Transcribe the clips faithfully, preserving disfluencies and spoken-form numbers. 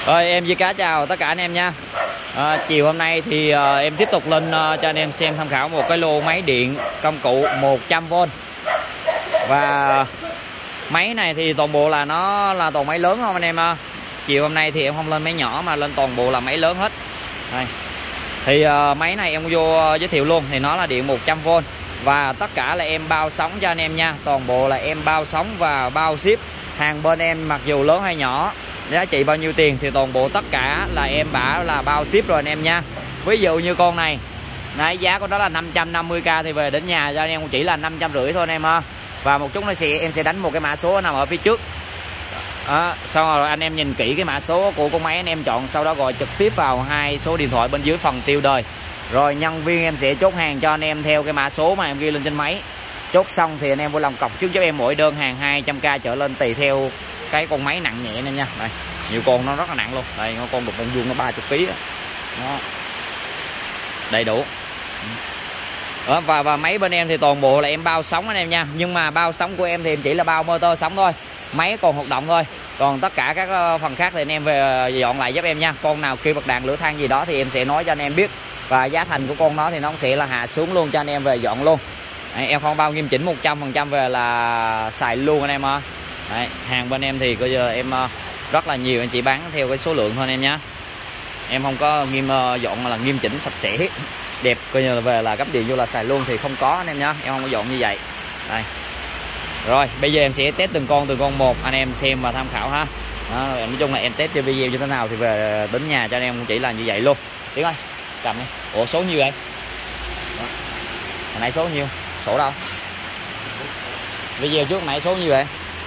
Rồi em Duy Cá chào tất cả anh em nha. à, Chiều hôm nay thì à, em tiếp tục lên à, cho anh em xem tham khảo một cái lô máy điện công cụ một trăm vôn. Và máy này thì toàn bộ là nó là toàn máy lớn không anh em. à. Chiều hôm nay thì em không lên máy nhỏ mà lên toàn bộ là máy lớn hết. Đây. Thì à, máy này em vô giới thiệu luôn, thì nó là điện một trăm vôn. Và tất cả là em bao sóng cho anh em nha. Toàn bộ là em bao sóng và bao ship. Hàng bên em mặc dù lớn hay nhỏ, giá trị bao nhiêu tiền thì toàn bộ tất cả là em bảo là bao ship rồi anh em nha. Ví dụ như con này, đấy, giá của nó là năm trăm năm mươi k thì về đến nhà cho anh em cũng chỉ là năm trăm rưỡi thôi anh em ha. Và một chút nữa sẽ em sẽ đánh một cái mã số nằm ở phía trước. Đó, sau rồi anh em nhìn kỹ cái mã số của con máy anh em chọn, sau đó gọi trực tiếp vào hai số điện thoại bên dưới phần tiêu đời. Rồi nhân viên em sẽ chốt hàng cho anh em theo cái mã số mà em ghi lên trên máy. Chốt xong thì anh em vui lòng cọc trước cho em mỗi đơn hàng hai trăm k trở lên tùy theo cái con máy nặng nhẹ nên nha. Đây, nhiều con nó rất là nặng luôn. Đây, con đục con vuông nó ba mươi ký đó. Đó. Đầy đủ. Đó, và và máy bên em thì toàn bộ là em bao sóng anh em nha. Nhưng mà bao sóng của em thì em chỉ là bao motor sóng thôi. Máy còn hoạt động thôi. Còn tất cả các phần khác thì anh em về dọn lại giúp em nha. Con nào kêu bật đàn lửa than gì đó thì em sẽ nói cho anh em biết. Và giá thành của con nó thì nó sẽ là hạ xuống luôn cho anh em về dọn luôn. Đấy, em không bao nghiêm chỉnh một trăm phần trăm về là xài luôn anh em ơi. Đấy, hàng bên em thì bây giờ em rất là nhiều, anh chỉ bán theo cái số lượng thôi anh em nhé. Em không có nghiêm dọn là nghiêm chỉnh sạch sẽ đẹp coi như là về là cấp điện vô là xài luôn thì không có anh em nhé. Em không có dọn như vậy. Đây. Rồi bây giờ em sẽ test từng con từng con một anh em xem và tham khảo ha. Đó, nói chung là em test cho video như thế nào thì về đến nhà cho anh em cũng chỉ là như vậy luôn. Tiến ơi, cầm đi. Ủa số nhiêu vậy? Đó. Hồi nãy số nhiêu? Sổ đâu? Video trước nãy số nhiêu vậy?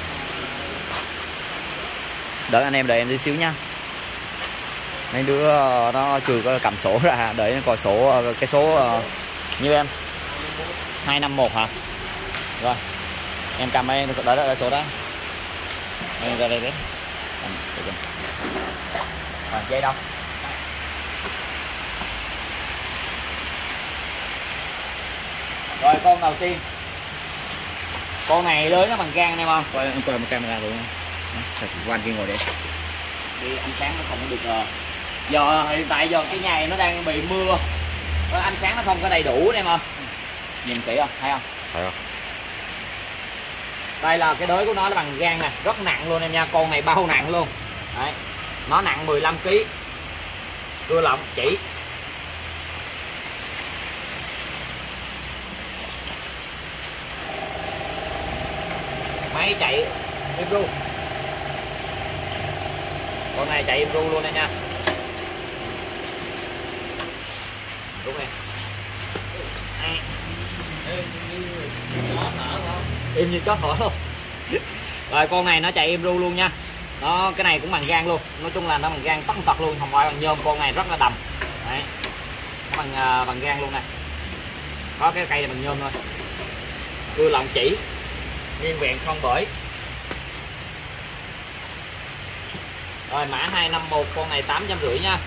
Đợi anh em, đợi em tí xíu nha. Mấy đứa nó chưa có cầm sổ ra, đợi nó coi sổ cái số uh, như em hai năm một hả? Rồi em cầm đây, đợi đợi sổ đó. Đây ra đây đấy. Rồi dây đâu? Rồi con đầu tiên, con này lưới nó bằng gang anh em không? Coi em coi một camera luôn. Quan kia ngồi đây. Thì ánh sáng nó không có được. Uh, giờ hiện tại giờ cái nhà này nó đang bị mưa, ánh sáng nó không có đầy đủ em không? Nhìn kỹ không? Thấy không? Thấy không? Đây là cái đới của nó, nó bằng gang nè, rất nặng luôn em nha. Con này bao nặng luôn. Đấy. Nó nặng mười lăm ký. Cưa lọng chỉ. Máy chạy im ru. Con này chạy im ru luôn đây nha. Đúng em. Im như chó thở luôn. Rồi con này nó chạy im ru luôn nha. Nó cái này cũng bằng gang luôn. Nói chung là nó bằng gang tất tật luôn, không phải bằng nhôm. Con này rất là đầm. Đấy. Nó bằng uh, bằng gang luôn nè. Có cái cây này bằng nhôm thôi. Cưa lọng chỉ. Nguyên vẹn không bởi. Rồi mã hai năm một, con này tám trăm rưỡi nha.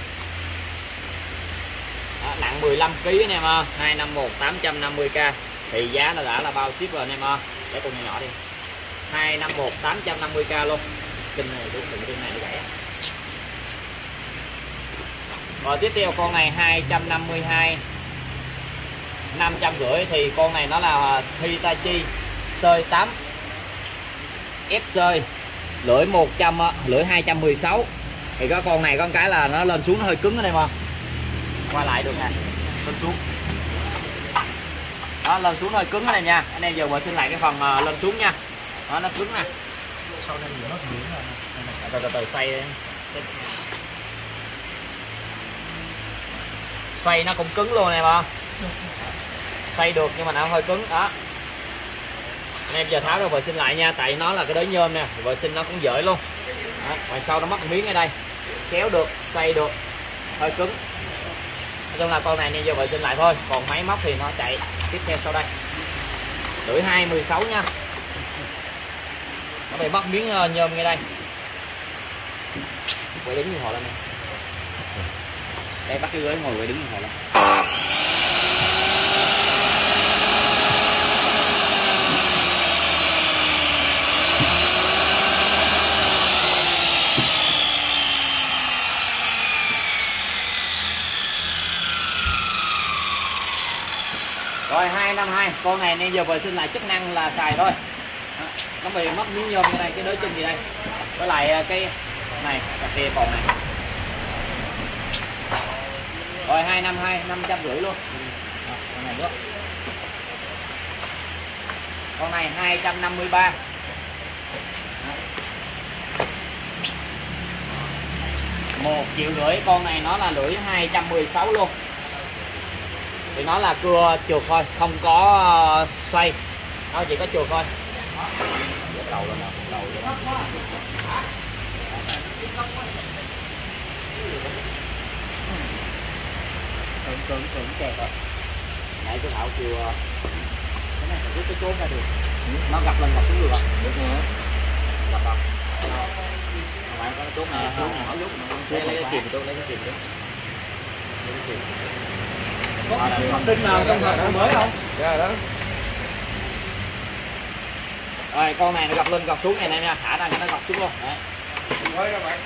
Đó, nặng mười lăm ký anh em ơi. hai năm một tám trăm năm mươi k thì giá nó đã là bao ship rồi anh em ơi. Để con nhỏ nhỏ đi. hai năm một tám trăm năm mươi k luôn. Kinh này đúng cái này nó gãy. Rồi tiếp theo con này hai trăm năm mươi hai năm trăm rưỡi thì con này nó là Hitachi sơi tám ép sơi lưỡi một trăm, lưỡi hai trăm mười sáu. Thì có con này có cái là nó lên xuống nó hơi cứng ở đây mà. Qua lại được nè. Lên xuống. Đó, lên xuống hơi cứng ở đây nha. Anh em giờ vệ sinh lại cái phần uh, lên xuống nha. Đó, nó cứng nè. Sau đây nó từ từ từ xoay. Xoay nó cũng cứng luôn em không? Xoay được nhưng mà nó hơi cứng đó. Anh em giờ tháo ra vệ sinh lại nha, tại nó là cái đới nhôm nè, vệ sinh nó cũng dễ luôn. Đó, ngoài sau nó mất một miếng ở đây, xéo được, xoay được, hơi cứng. Nói chung là con này nên giờ vệ sinh lại thôi, còn máy móc thì nó chạy tiếp theo sau đây. Lưỡi hai mười sáu nha. Nó bị mất miếng nhôm ngay đây. Quay đứng như họ lên nè. Đây bắt cái ghế ngồi quay đứng như họ lên. Rồi hai năm hai, con này nên giờ vệ sinh lại chức năng là xài thôi. Đó. Nó bị mất miếng nhôm như đây, cái đới chân gì đây. Với lại cái này, cà phê còn này. Rồi hai năm hai, năm trăm rưỡi luôn. Đó, con này nữa. Con này hai trăm năm mươi ba. Một triệu rưỡi, con này nó là lưỡi hai trăm mười sáu luôn. Thì nó là cưa trượt thôi, không có xoay, nó chỉ có trượt thôi. Đầu lên nào, đầu lên nào. Cứng cứng cứng kẹt rồi. Nãy cái Thảo chưa cái này phải rút cái chốt ra được. Nó gập lên gập xuống được không? Được nữa. Gập không? Phải có cái chốt này, chốt này nó rút. Lấy cái kìm tôi lấy cái kìm tôi. Lấy cái kìm. Có học sinh nào trong hợp mới không? Dạ đó. Rồi con này nó gập lên gập xuống này nha, thả ra cho nó gập xuống luôn. Đấy. Mới đó bạn.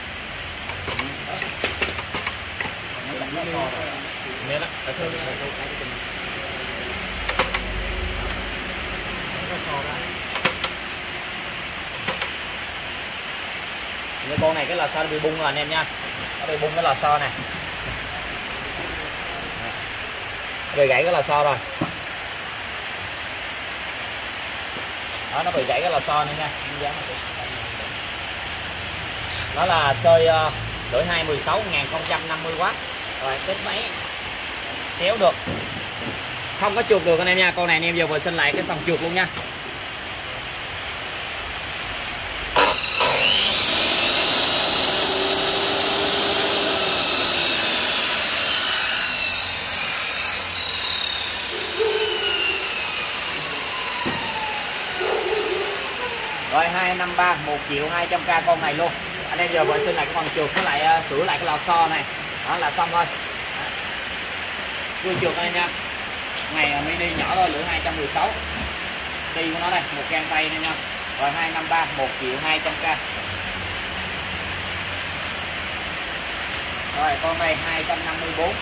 Nè đó. Như con này cái lò xo nó bị bung rồi anh em nha. Nó bị bung cái lò xo này. Bị gãy cái lò xo rồi. Đó, nó bị gãy cái lò xo này nha. Đó là sơi uh, lưỡi hai mười sáu nghìn không trăm năm mươi oát. Rồi kết máy xéo được, không có chuột được anh em nha. Con này anh em giờ vệ sinh lại cái phần chuột luôn nha. Rồi hai năm ba, một triệu hai trăm k con này luôn. Anh em giờ vệ sinh lại cái phần chuột với lại uh, sửa lại cái lò xo này. Đó là xong thôi. Cưa chuột anh em nha. Này mini nhỏ thôi, lưỡi hai trăm mười sáu. Ti của nó đây, một gang tay này nha. Rồi hai năm ba, một triệu hai trăm k. Rồi con này hai trăm năm mươi bốn.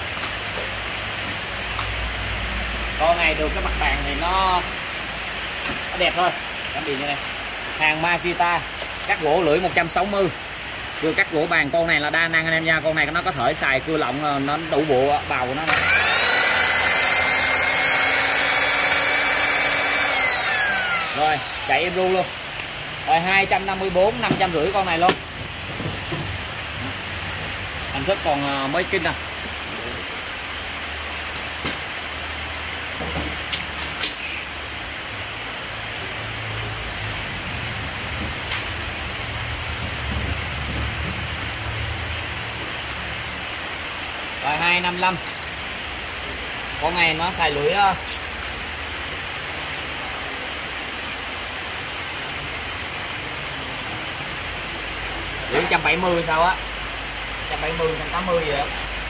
Con này được cái mặt bàn thì nó nó đẹp thôi. Cảm bị như này. Hàng Makita, cắt gỗ lưỡi một trăm sáu mươi. Cưa cắt gỗ bàn, con này là đa năng anh em nha. Con này nó có thể xài cưa lọng, nó đủ bộ bầu của nó. Rồi chạy em ru luôn. Rồi hai trăm năm mươi bốn, năm trăm rưỡi con này luôn. Hình thức còn mới kinh nè. Rồi hai năm lăm. Con này nó xài lưỡi lưỡi một trăm bảy mươi sao á. một trăm bảy mươi, một trăm tám mươi gì đó.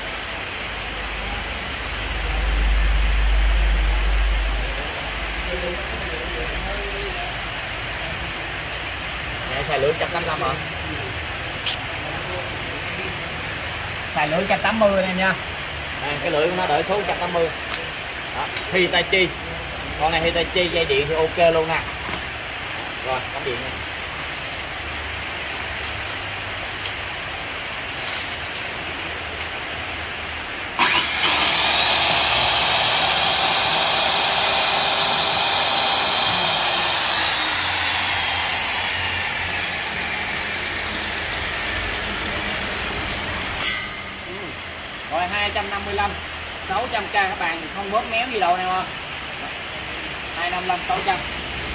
Này xài lưỡi một trăm tám mươi lăm hả? Xài lưỡi một trăm tám mươi anh nha. Đây, cái lưỡi của nó đợi số một trăm tám mươi. Đó, Hitachi. Con này Hitachi dây điện thì ok luôn nè. Rồi, cắm điện nha. Rồi hai trăm năm mươi lăm, sáu trăm k các bạn, không bớt méo gì đâu nè không. hai trăm năm mươi lăm, sáu trăm.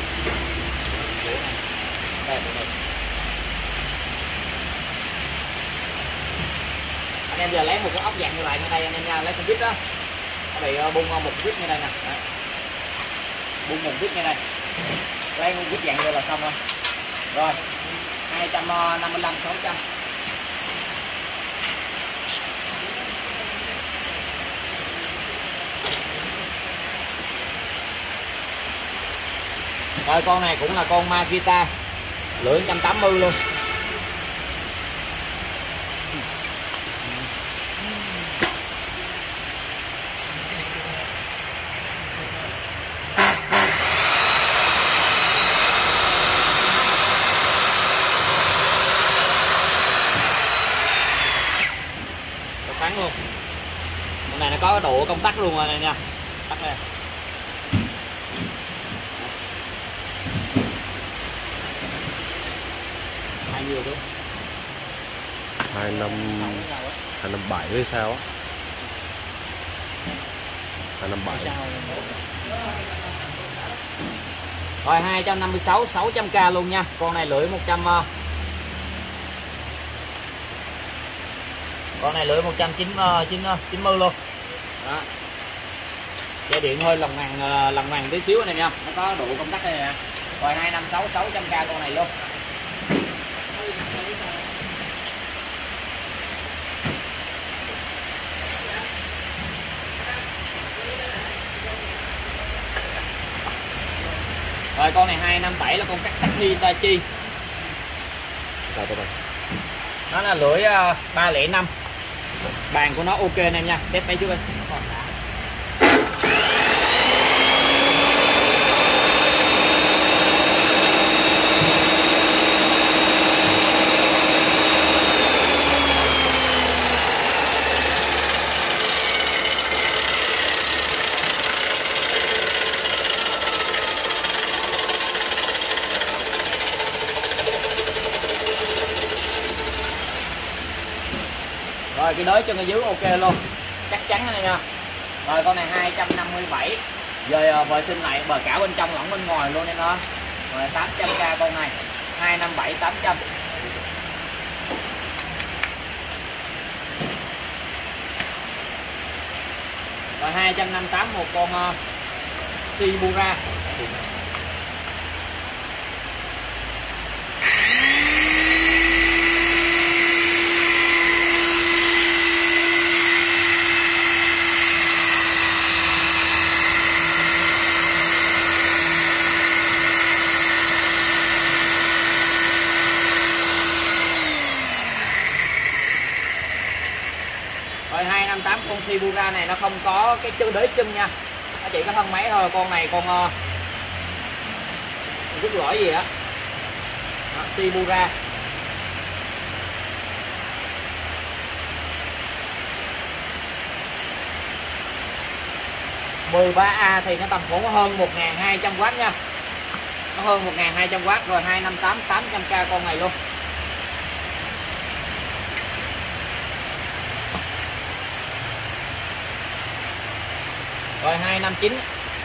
Anh em giờ lấy một cái ốc dạng như vậy như đây anh em nha, lấy con vít đó. Nó bị bung một vít như đây nè. Đấy. Bung một vít như đây. Lấy một vít dạng như là xong rồi. Rồi. hai trăm năm mươi lăm, sáu trăm. Rồi con này cũng là con Makita, lưỡi một trăm tám mươi luôn. bắn luôn. Con này nó có độ công tắc luôn rồi này nha. Tắt đây. Hai nhiều luôn. hai năm hai năm bảy hay sao á? hai năm bảy. Rồi hai trăm năm mươi sáu sáu trăm k luôn nha. Con này lưỡi một trăm con này lưỡi một trăm chín mươi luôn. Đó. Dây điện hơi lòng màng lòng màng tí xíu này nha. Nó có độ công tắc đây nè. Rồi hai năm sáu sáu trăm k con này luôn. Rồi con này hai năm bảy là con cắt sắt Hitachi. Nó là lưỡi ba không năm. Bàn của nó ok anh em nha. Test máy trước đi. Rồi cái đới chân ở dưới ok luôn, chắc chắn này nha. Rồi con này hai trăm năm mươi bảy. Rồi vệ sinh lại bờ cả bên trong lẫn bên ngoài luôn em đó. Rồi tám trăm k con này hai năm bảy tám trăm. Rồi hai trăm năm mươi tám một con uh, Shibura. Rồi hai năm tám con Shibura này nó không có cái chân đế chân nha. Nó chỉ có thân máy thôi. Con này con uh, rút lõi gì á. Shibura. mười ba A thì nó tầm khoảng hơn một nghìn hai trăm W nha. Nó hơn một nghìn hai trăm W. Rồi hai năm tám tám trăm k con này luôn. Rồi hai năm chín.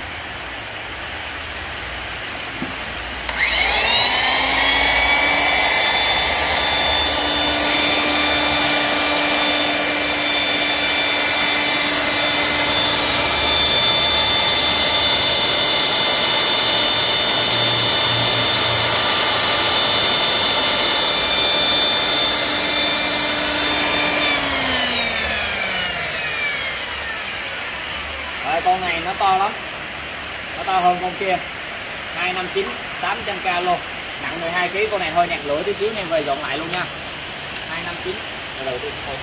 Rồi con này nó to lắm. Nó to hơn con kia. hai năm chín tám trăm k luôn. Nặng mười hai ki lô gam. Con này hơi nhạt lưỡi tí xíu em về dọn lại luôn nha. hai năm chín. Rồi đầu tiên thôi.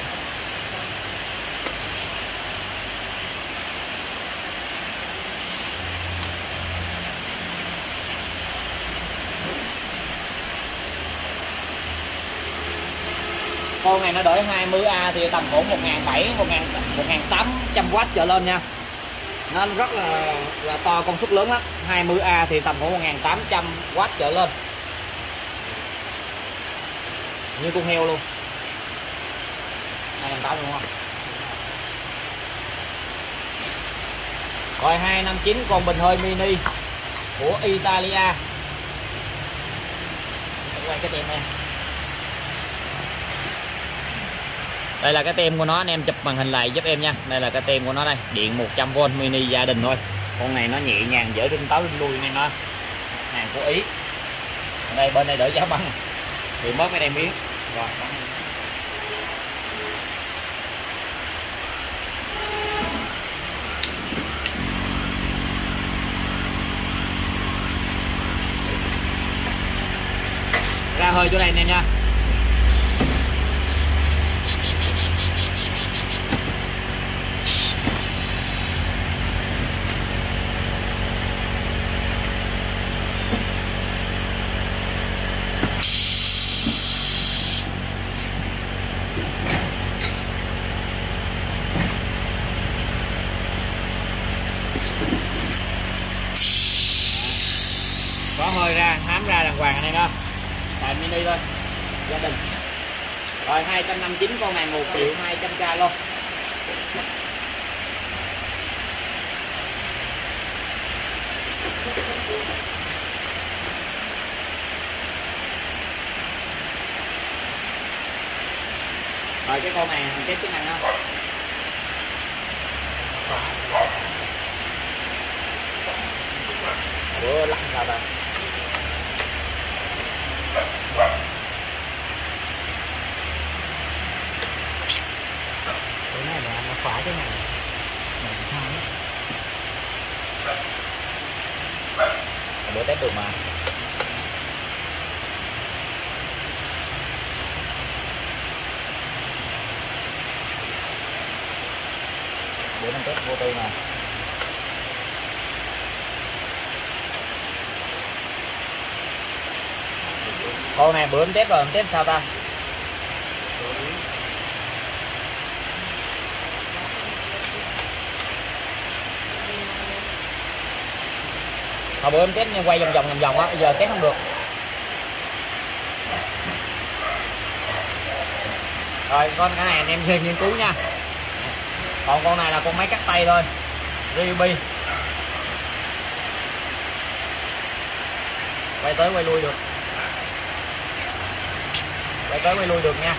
Con này nó đổi hai mươi A thì tầm khoảng một nghìn bảy trăm một nghìn tám trăm W trở lên nha. Nó rất là là to, công suất lớn lắm. hai mươi A thì tầm khoảng một nghìn tám trăm W trở lên. Như con heo luôn. hai nghìn tám trăm đúng không? Rồi hai năm chín con bình hơi mini của Italia. Quay cái tem này. Đây là cái tem của nó, anh em chụp màn hình lại giúp em nha. Đây là cái tem của nó đây, điện một trăm vôn mini gia đình thôi. Con này nó nhẹ nhàng, dễ rinh táo rinh lui này nó. Hàng của Ý. Ở đây bên đây đỡ giá băng. Thì mất cái đem miếng. Rồi bắn. Ra hơi chỗ này nè nha. cắm ra đàng hoàng anh em ha. Xài mini thôi, gia đình. Rồi hai trăm năm mươi chín con này một triệu hai trăm k luôn. Rồi cái con này hàng test chức năng không? Bữa lắc sao ta? cái này là nó khóa cái này Bữa test được mà. Bữa năm test vô tư mà. Con này bữa em test rồi, em test sao ta? Hồi bữa em test quay vòng vòng vòng vòng á, giờ test không được. Rồi con cái này anh em thêm nghiên cứu nha. Còn con này là con máy cắt tay thôi, Ryobi. Quay tới quay lui được, quay tới quay lui được nha.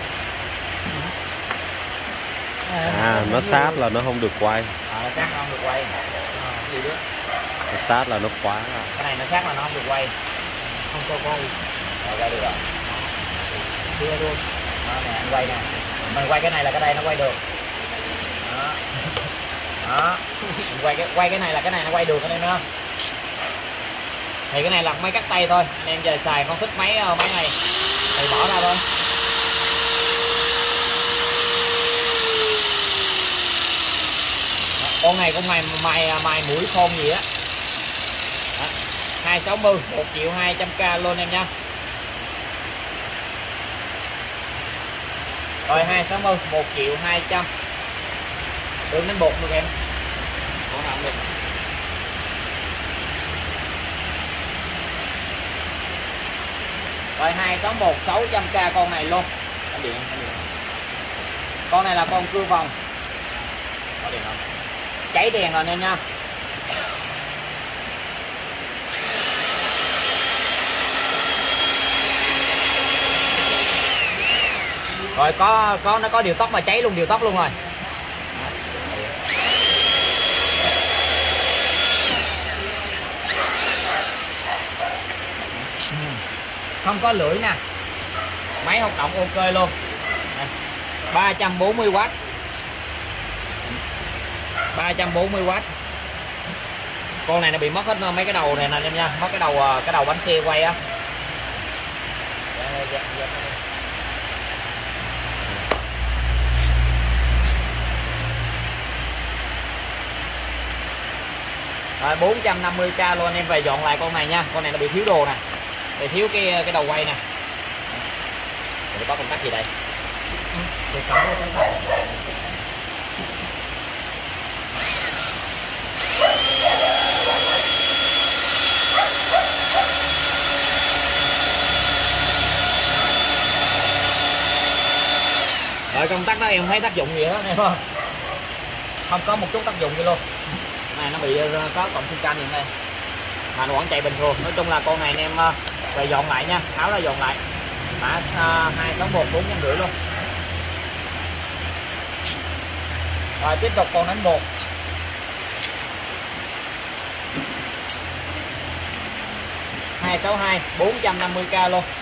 À, nó sát là nó không được quay. À, nó sát nó không được quay. À, gì đó. Nó sát là nó khóa. Cái này nó sát là nó không được quay, không cho quay. rồi quay được rồi. Chưa luôn. Đó nè, anh quay nè, mình quay cái này là cái đây nó quay được. Đó, đó. Mình quay cái quay cái này là cái này nó quay được anh em thấy không? Thì cái này là máy cắt tay thôi, anh em về xài không thích máy máy này thì bỏ ra thôi. Con này con mày mày mày mũi khôn gì á. Hai sáu mươi một triệu hai trăm k luôn em nha. Rồi hai sáu mươi một triệu hai trăm. Đường đến bột được em. Con nào được. Rồi hai sáu một sáu trăm k con này luôn. Con điện, con điện. Con này là con cưa vòng. Có điện không? Cháy đèn rồi em nha. Rồi có có nó có điều tốc mà cháy luôn điều tốc luôn rồi. Không có lưỡi nè. Máy hoạt động ok luôn. ba trăm bốn mươi oát. ba trăm bốn mươi oát. Con này nó bị mất hết mấy cái đầu này nè em nha, mất cái đầu cái đầu bánh xe quay á. Rồi bốn trăm năm mươi k luôn anh em về dọn lại con này nha. Con này nó bị thiếu đồ nè. Thì thiếu cái cái đầu quay nè. Để có công tắc gì đây? Để cắm vào cái này. Rồi công tắc đó em thấy tác dụng gì đó em không? Không có một chút tác dụng gì luôn. Này nó bị có cộng sinh can gì đây. Mà nó vẫn chạy bình thường. Nói chung là con này anh em về dọn lại nha, tháo ra dọn lại. Mã hai sáu một bốn trăm rưỡi luôn. Rồi tiếp tục con đánh bột. hai sáu hai bốn trăm năm mươi k luôn.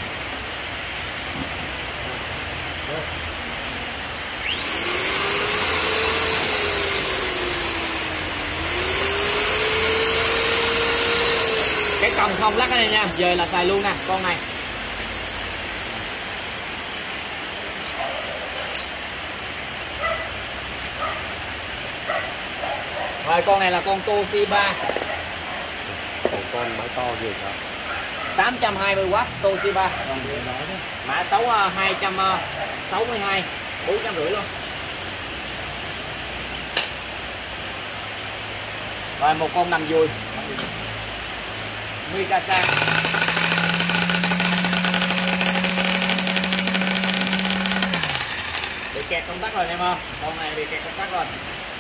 Cái còng không lắc này nha, về là xài luôn nè con này. Rồi con này là con Toshiba. Còn con máy to gì sao? tám trăm hai mươi oát Toshiba. Mã sáu hai trăm sáu mươi hai bốn trăm rưỡi luôn. Rồi một con nằm dùi Mikasa. kẹt công tắc rồi em ơi, con này bị kẹt công tắc rồi.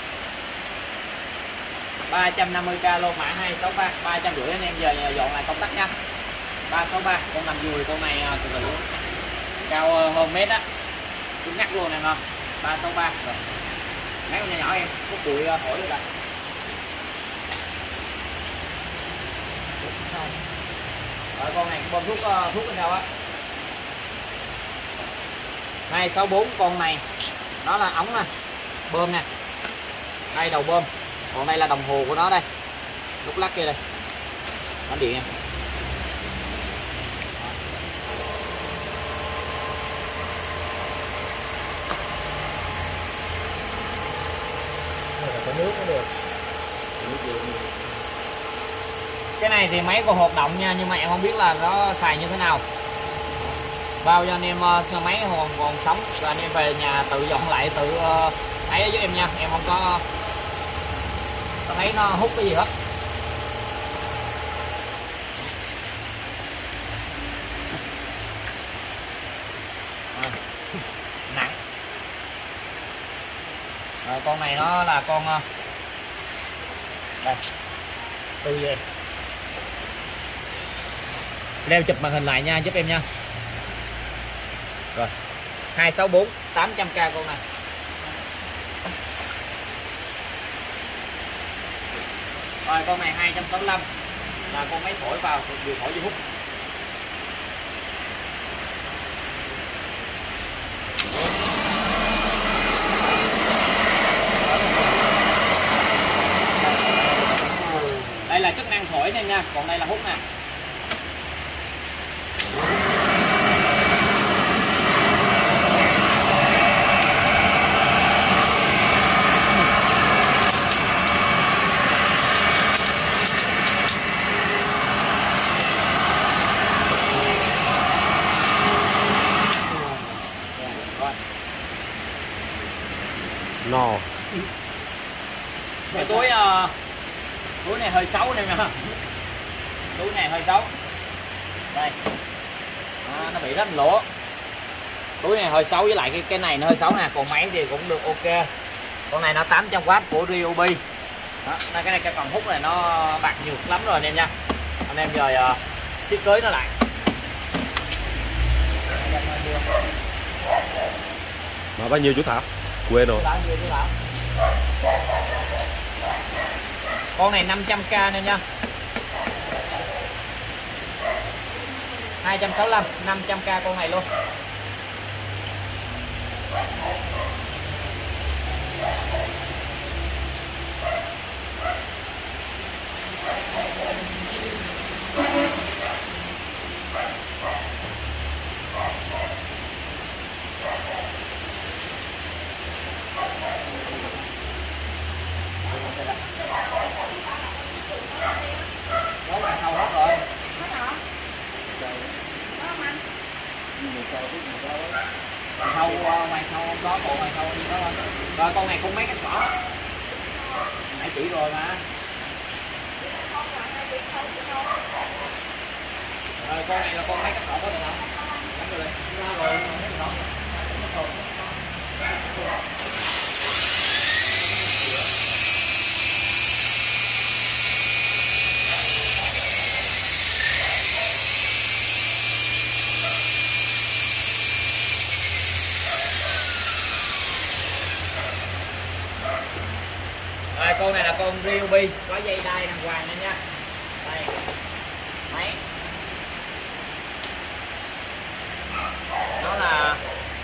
ba trăm năm mươi k lô mã hai sáu ba, ba trăm rưỡi anh em giờ dọn lại công tắc nha. ba sáu ba, con nằm dùi con này từ từ cao hơn mét á, cứng ngắt luôn em ơi. ba sáu ba rồi. Mấy con nhỏ nhỏ em, có bụi thổi được rồi. Rồi con này bơm thuốc thuốc bên đâu á. hai sáu bốn con này đó là ống nè, bơm nè. Đây đầu bơm. Còn đây là đồng hồ của nó đây. Lúc lắc kia đây. Nó điện nha. Có nước cũng được. Cái này thì máy còn hoạt động nha, nhưng mà em không biết là nó xài như thế nào. Bao cho anh em uh, máy còn còn sống rồi anh em về nhà tự dọn lại, tự uh, thấy với em nha. Em không có, có thấy nó hút cái gì hết. À, nặng. Rồi con này nó là con uh, đây tư về leo chụp màn hình lại nha giúp em nha. Rồi hai sáu bốn tám trăm k con này. Rồi con này hai trăm sáu mươi lăm là con máy thổi vào, vừa thổi vừa hút. Đây là chức năng thổi này nha, còn đây là hút nè. No. Cái túi uh, túi này hơi xấu nè nha. Túi này hơi xấu. Đây. À, nó bị rách lỗ. Túi này hơi xấu, với lại cái cái này nó hơi xấu nè, còn máy thì cũng được ok. Con này nó tám trăm oát của Ryobi. Đó, cái này cái phần hút này nó bạc nhược lắm rồi anh em nha. Anh em giờ uh, thiết kế nó lại. Mà bao nhiêu chú Thảo? Quên rồi. Con này năm trăm k nè nha. hai trăm sáu mươi lăm, năm trăm k con này luôn. Đó là sâu hết rồi. Ngoài sâu, ngoài sâu không có, bộ ngoài sâu đi có thôi. Rồi con này cũng mấy cái cỏ. Nãy chỉ rồi mà. Rồi con này là con mấy cái cỏ có được không? Rồi rồi, mấy cái cỏ. Rồi con này là con Ryobi, có dây đai đàng hoàng nha nha. Đây. Máy. Nó là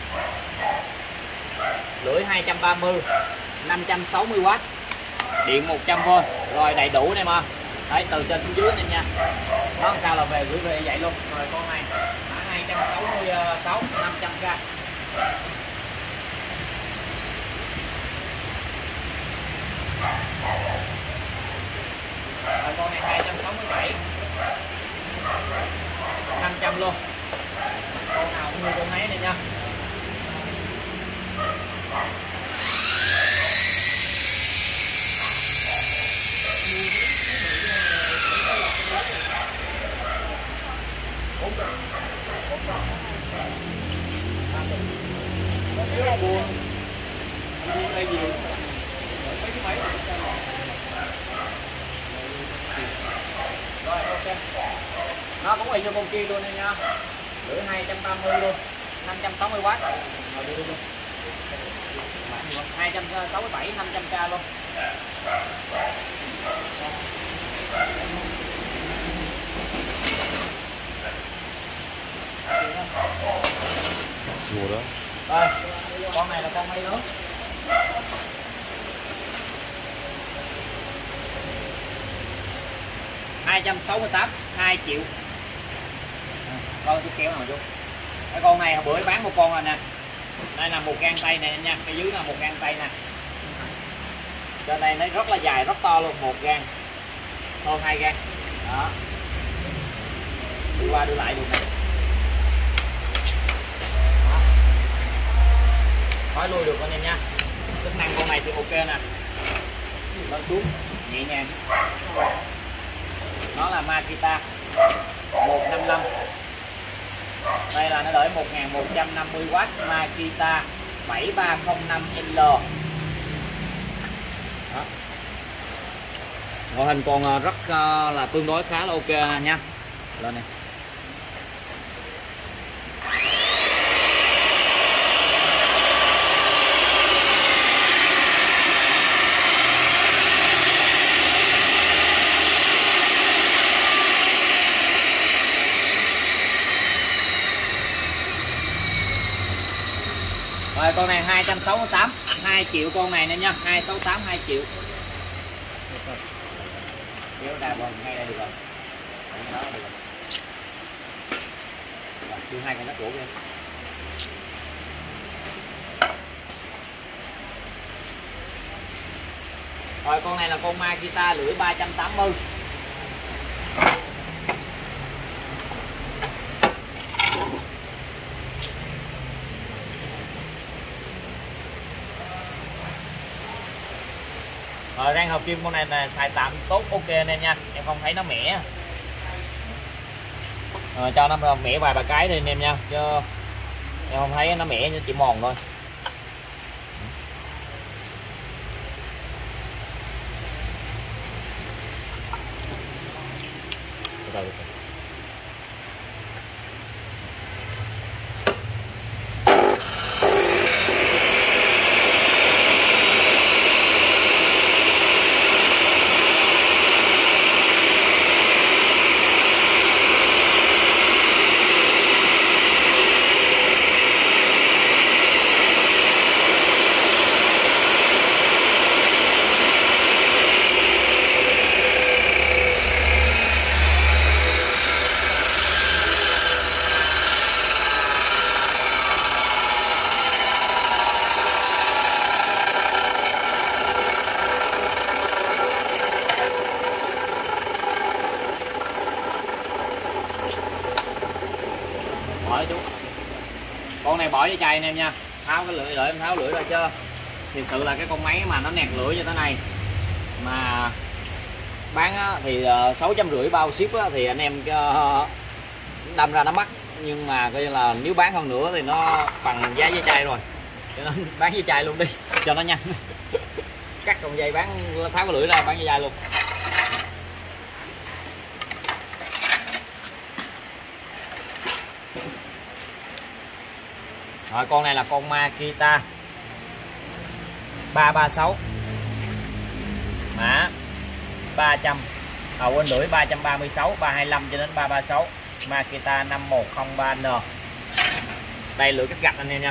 lưỡi hai trăm ba mươi, năm trăm sáu mươi oát, điện một trăm vôn, rồi đầy đủ này mà. Đấy, từ trên xuống dưới này nha. Nó làm sao là về gửi về vậy luôn. Rồi con này mã hai trăm sáu mươi sáu, năm trăm k. Rồi con này hai trăm sáu mươi bảy, năm trăm luôn. Con nào cũng như con máy này nha. Buồn. đây nhiều. Rồi ok. Nó cũng y như con kia luôn đây nha. Lưỡi hai trăm ba mươi luôn, năm trăm sáu mươi W. Rồi đi luôn. hai trăm sáu mươi bảy năm trăm k luôn. Mùa đó. Rồi, con này là con mây lớn. hai trăm sáu mươi tám, hai triệu. Con chút kéo nào chú. Cái con này hồi bữa bán một con rồi nè. Đây là một gang tay này nha, cái dưới là một gang tay nè. Trên đây nó rất là dài, rất to luôn, một gang. Hơn hai gang. Đó. Đi qua đi lại được nè. Khói lui được anh em nha. Chức năng con này thì ok nè. Lên xuống nhẹ nhàng. Nó là Makita một năm lăm. Đây là nó đợi một nghìn một trăm năm mươi W Makita bảy ba không năm L. Đó. Ngoại hình còn rất là tương đối khá là ok nha. Lên này. Rồi con này hai trăm sáu mươi tám, hai triệu con này nè nha, hai trăm sáu mươi tám hai triệu. Kéo ra bên ngay đây được rồi. Đó được rồi. Rồi, đưa hai con đất gỗ kia. Rồi con này là con Makita lưỡi ba trăm tám mươi. Rồi rang hợp kim con này là xài tạm tốt ok anh em nha, em không thấy nó mẻ. Rồi, cho nó mẻ vài ba cái đi anh em nha, chứ em không thấy nó mẻ, chỉ mòn thôi. Từ từ. Chú. Con này bỏ với chày anh em nha, tháo cái lưỡi, đợi em tháo lưỡi ra chưa. Thực sự là cái con máy mà nó nẹt lưỡi như thế này mà bán á, thì sáu trăm rưỡi bao ship á, thì anh em đâm ra nó mắc, nhưng mà coi như là nếu bán hơn nữa thì nó bằng giá dây chai rồi, cho nên bán dây chai luôn đi cho nó nhanh. Cắt con dây bán, tháo cái lưỡi ra bán dây chai luôn. Rồi con này là con Makita ba ba sáu, mã ba trăm, à quên lưỡi ba trăm ba mươi sáu, ba hai lăm cho đến ba ba sáu, Makita năm một không ba N. Đây lưỡi cắt gạch anh em nha.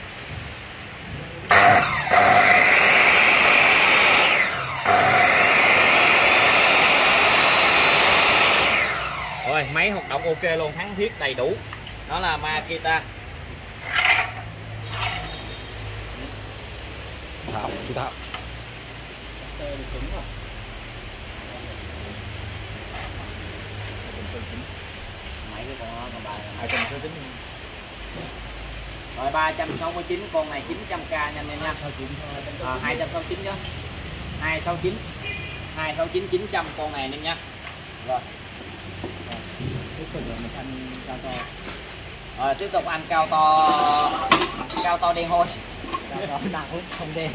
Rồi máy hoạt động ok luôn, thắng thiết đầy đủ. Đó là Makita. Thảo, chú Thảo. Mấy cái con con bài hai trăm sáu mươi chín. Rồi ba trăm sáu mươi chín, con này chín trăm k nha anh em nha. À, hai trăm sáu mươi chín chứ. hai trăm sáu mươi chín. hai trăm sáu mươi chín chín trăm con này anh em nha. Rồi. Tiếp tục là mình ăn cao to. Rồi tiếp tục ăn cao to cao to đen hôi. nặng không đen.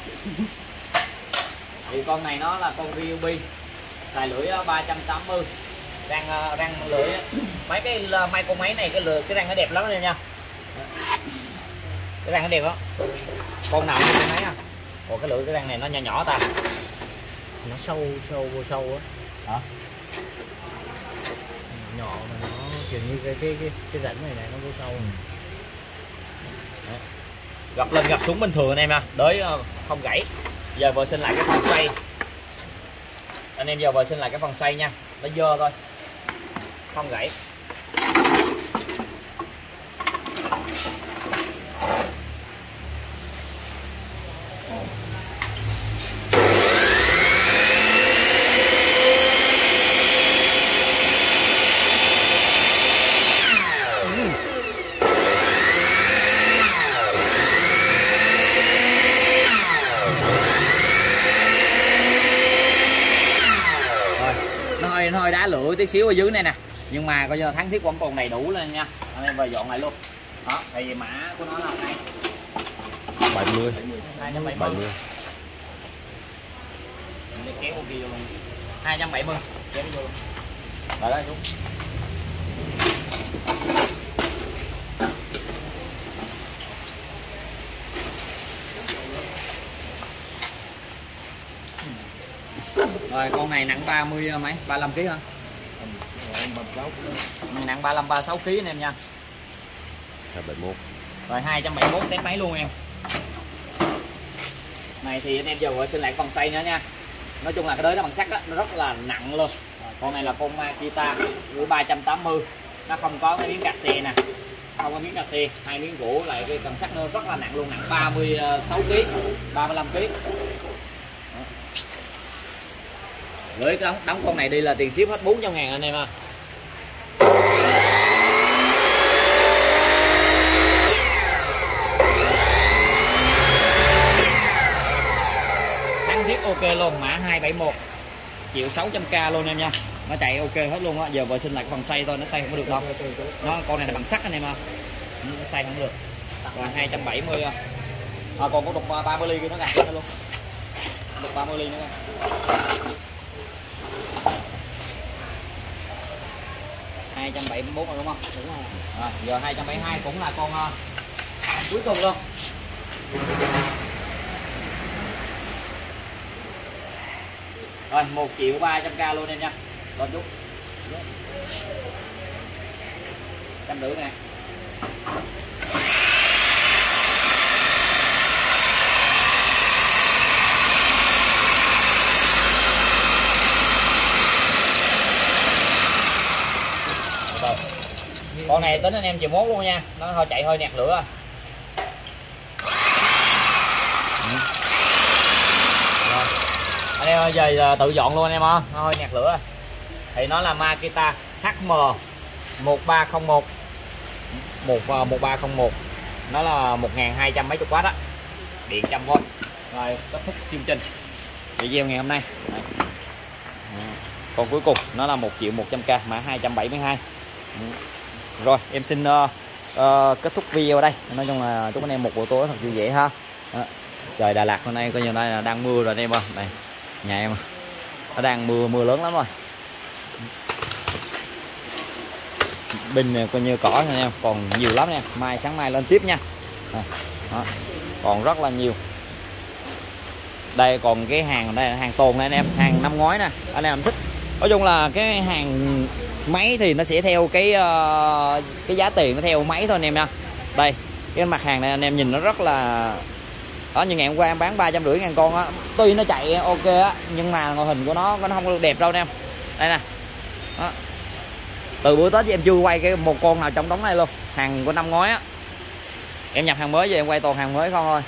Thì con này nó là con Ryobi, xài lưỡi ba trăm tám mươi, răng răng lưỡi mấy cái mấy con máy này cái lưỡi cái răng nó đẹp lắm đây nha, cái răng nó đẹp lắm, con nào như con máy à. Còn cái lưỡi cái răng này nó nhỏ nhỏ ta, Nó sâu sâu vô sâu á. hả? Nhỏ mà nó kiểu như cái cái cái cái rãnh này này nó vô sâu. Đấy. Gập lên gập xuống bình thường anh em nha, đới không gãy. Giờ vệ sinh lại cái phần xoay, anh em giờ vệ sinh lại cái phần xoay nha, nó dơ thôi, không gãy. Nó hơi đá lửa tí xíu ở dưới này nè, nhưng mà coi như là thắng thiết vẫn còn đầy đủ lên nha anh em, và dọn lại luôn đó. Thì mã của nó là này bảy mươi hai trăm bảy bảy mươi, mươi để kéo con kia vô luôn, hai trăm bảy mươi kéo vô luôn đợi đó xuống. Rồi con này nặng ba mươi mấy, ba mươi lăm ký hả? Này nặng ba mươi lăm ba mươi sáu ký anh em nha. hai bảy mốt. Rồi hai trăm bảy mươi mốt test máy luôn em. Này thì anh em giờ vệ sinh lại phần xoay nữa nha. Nói chung là cái đới nó bằng sắt á, nó rất là nặng luôn. Con này là con Makita của ba trăm tám mươi. Nó không có cái miếng cạc tè nè. Không có miếng cạc tè, hai miếng gỗ lại cái cần sắt nó rất là nặng luôn, nặng ba mươi sáu ký, ba mươi lăm ký. Gửi cái đóng con này đi là tiền ship hết bốn trăm ngàn anh em à. Thắng thiết ok luôn, mã hai bảy một, triệu sáu trăm k luôn em nha. Nó chạy ok hết luôn á. Giờ vệ sinh lại cái phần xoay thôi, nó xoay không có được đâu. Nó con này là bằng sắt anh em à. Nó xoay không được. Rồi hai trăm bảy mươi à, còn có đục ba mươi ly kia nó gạt nó luôn. Đục ba mươi ly nữa. hai trăm bảy mươi mốt rồi đúng không? Đúng rồi. Rồi, giờ hai trăm bảy mươi hai cũng là con uh, cuối cùng luôn. Rồi một triệu ba trăm k luôn em nha. Con chút. Trăm rưỡi nè. Con này tính anh em triệu mốt luôn nha, nó thôi chạy hơi nẹt lửa. Rồi. Anh em ơi, giờ tự dọn luôn anh em ơi, nó hơi nẹt lửa. Thì nó là Makita H M một ba không một một ba không một, nó là một nghìn hai trăm mấy chục W á, điện trăm V. Rồi kết thúc chương trình video ngày hôm nay. Đấy. Còn cuối cùng nó là một triệu một trăm k, mã hai trăm bảy mươi hai. Rồi em xin uh, uh, kết thúc video ở đây. Nói chung là chúc anh em một buổi tối thật vui vẻ ha. Đó. Trời Đà Lạt hôm nay coi như đây là đang mưa rồi anh em ơi. Đây nhà em nó đang mưa mưa lớn lắm rồi. Bình coi như cỏ anh em, còn nhiều lắm nha. Mai sáng mai lên tiếp nha. Đó. Còn rất là nhiều. Đây còn cái hàng đây là hàng tồn này anh em, hàng năm ngoái nè, anh em thích. Nói chung là cái hàng máy thì nó sẽ theo cái uh, cái giá tiền nó theo máy thôi anh em nha. Đây cái mặt hàng này anh em nhìn nó rất là đó, như ngày hôm qua em bán ba trăm rưỡi ngàn con á, tuy nó chạy ok á nhưng mà ngoại hình của nó nó không có được đẹp đâu anh em. Đây nè đó. Từ bữa Tết em chưa quay cái một con nào trong đống này luôn, hàng của năm ngoái á. Em nhập hàng mới về em quay toàn hàng mới không thôi.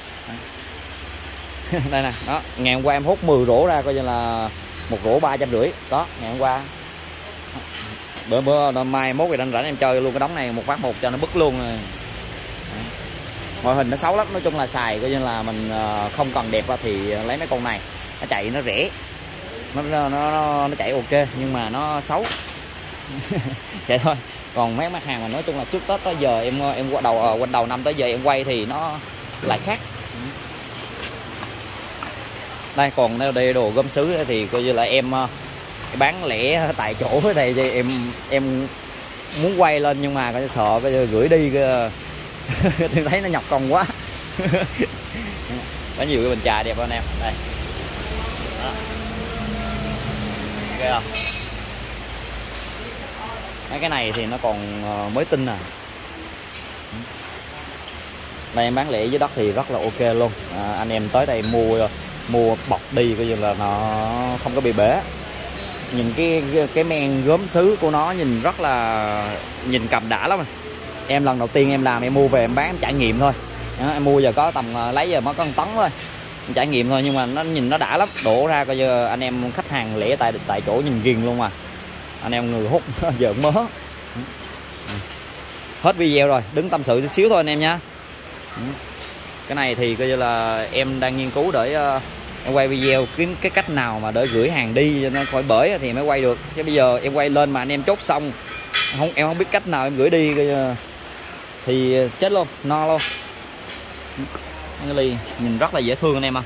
Đây nè đó, ngày hôm qua em hút mười rổ ra coi như là một rổ ba trăm rưỡi đó, ngày hôm qua. Bữa bữa mai mốt thì rảnh rảnh em chơi luôn cái đống này một phát một cho nó bứt luôn rồi. Ngoại hình nó xấu lắm, nói chung là xài coi như là mình không cần đẹp thì lấy mấy con này, nó chạy nó rẻ, nó nó nó, nó chạy ok nhưng mà nó xấu. Vậy thôi. Còn mấy mặt hàng mà nói chung là trước Tết tới giờ em em qua đầu quanh đầu năm tới giờ em quay thì nó lại khác. Đây còn nếu đây đồ gốm sứ thì coi như là em bán lẻ tại chỗ ở đây, thì em em muốn quay lên nhưng mà coi sợ coi gửi đi tôi thấy nó nhọc công quá. Có nhiều cái bình trà đẹp không em, đây đó. Okay không? Mấy cái này thì nó còn mới tinh à. Đây em bán lẻ dưới đất thì rất là ok luôn. À, anh em tới đây mua mua bọc đi coi như là nó không có bị bể. Nhìn cái cái men gốm sứ của nó nhìn rất là nhìn cầm đã lắm. Em lần đầu tiên em làm em mua về em bán em trải nghiệm thôi. Đó, em mua giờ có tầm lấy giờ mới có một tấn thôi. Em trải nghiệm thôi nhưng mà nó nhìn nó đã lắm. Đổ ra coi như anh em khách hàng lẻ tại tại chỗ nhìn ghiền luôn mà. Anh em người hút giờ mớ. Hết video rồi, đứng tâm sự chút xíu thôi anh em nha. Cái này thì coi như là em đang nghiên cứu để uh, em quay video kiếm cái cách nào mà để gửi hàng đi cho nó khỏi bể thì mới quay được. Chứ bây giờ em quay lên mà anh em chốt xong không, em không biết cách nào em gửi đi thì chết luôn, no luôn. Cái ly nhìn rất là dễ thương anh em ạ.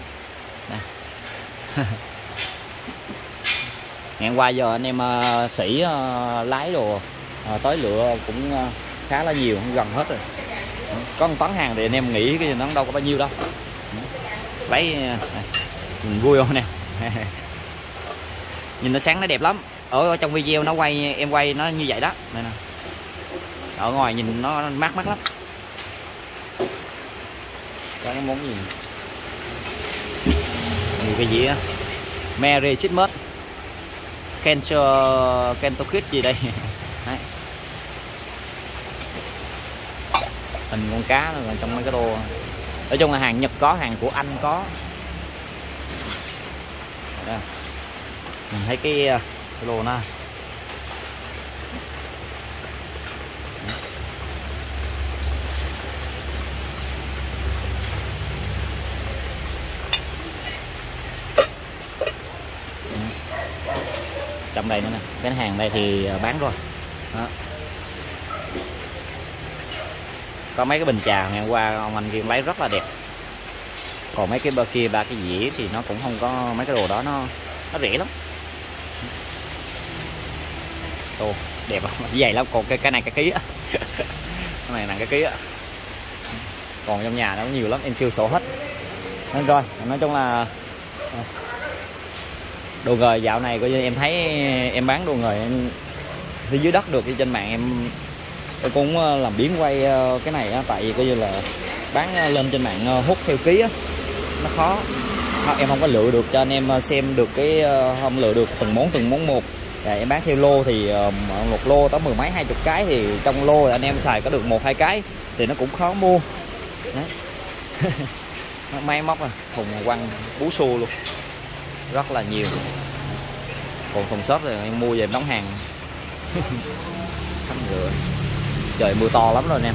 Hẹn qua giờ anh em uh, sĩ uh, lái đồ uh, tới lựa cũng uh, khá là nhiều, gần hết rồi. Có một tấn hàng thì anh em nghĩ cái nó đâu có bao nhiêu đâu. Lấy nhìn vui không nè. Nhìn nó sáng nó đẹp lắm. Ở trong video nó quay em quay nó như vậy đó. Đây nè. Ở ngoài nhìn nó mát mắt lắm. Có cái món gì? Nhiều cái gì á? Mary Christmas. Kencho Kentucky gì đây? Đấy. Hình con cá nó trong mấy cái đồ. Nói chung là hàng Nhật có, hàng của Anh có. Đây. Mình thấy cái cái đồ nó. Trong đây nữa nè, cái hàng đây thì bán rồi. Đó. Có mấy cái bình trà ngày hôm qua ông anh kia lấy rất là đẹp. Còn mấy cái bơ kia ba cái dĩa thì nó cũng không có, mấy cái đồ đó nó nó rẻ lắm. Ồ, đẹp không? Dày lắm, còn cái cái này cái ký á. Cái này là cái ký á. Còn trong nhà nó nhiều lắm, em chưa sổ hết. Nên rồi, nói chung là đồ nghề dạo này coi như em thấy em bán đồ nghề em đi dưới đất được, đi trên mạng em em cũng làm biến quay cái này á, tại vì coi như là bán lên trên mạng hút theo ký á nó khó, em không có lựa được cho anh em xem được cái, không lựa được từng món từng món một. Và em bán theo lô thì một lô tới mười mấy hai chục cái thì trong lô thì anh em xài có được một hai cái thì nó cũng khó mua. Đấy. Máy móc à, thùng quăng bú xu luôn rất là nhiều. Còn thùng xốp thì em mua về em đóng hàng. Tắm rửa. Trời mưa to lắm rồi nè.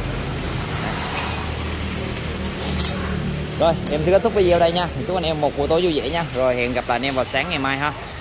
Rồi em sẽ kết thúc video đây nha. Chúc anh em một buổi tối vui vẻ nha. Rồi hẹn gặp lại anh em vào sáng ngày mai ha.